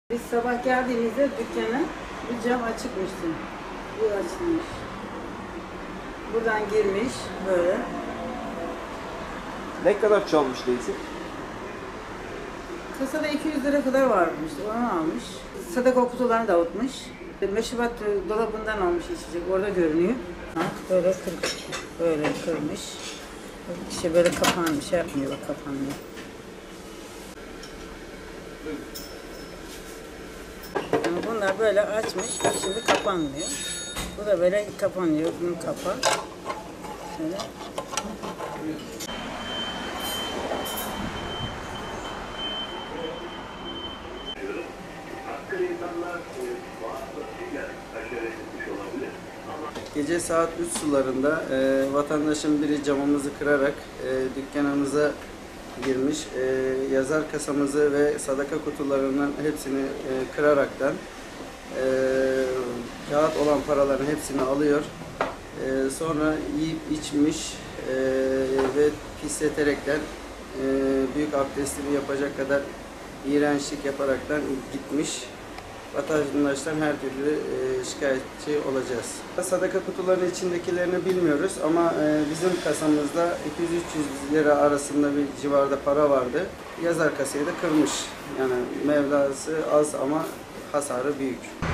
Biz sabah geldiğimizde dükkana bu cam açıkmıştı. Bu açılmış. Buradan girmiş böyle. Ne kadar çalmış Leysi? Kasada 200 lira kadar varmış. Onu almış. Sadaka kutularını dağıtmış. Meşrubat dolabından almış içecek. Orada görünüyor. Ha, böyle kırmış. Böyle kırmış. İşte böyle kapanmış. Şey yapmıyor, bak kapanmıyor. Yani bunlar böyle açmış. Şimdi kapanmıyor. Bu da böyle kapanıyor. Bunun kapağı. Şöyle. Gece saat 3 sularında vatandaşın biri camımızı kırarak dükkanımıza girmiş. Yazar kasamızı ve sadaka kutularının hepsini kıraraktan kağıt olan paraların hepsini alıyor. Sonra yiyip içmiş ve pisleterekten büyük abdestini yapacak kadar iğrençlik yaparaktan gitmiş. Vatandaştan her türlü şikayetçi olacağız. Sadaka kutularının içindekilerini bilmiyoruz ama bizim kasamızda 200-300 lira arasında bir civarda para vardı. Yazar kasayı da kırmış. Yani mevlası az ama hasarı büyük.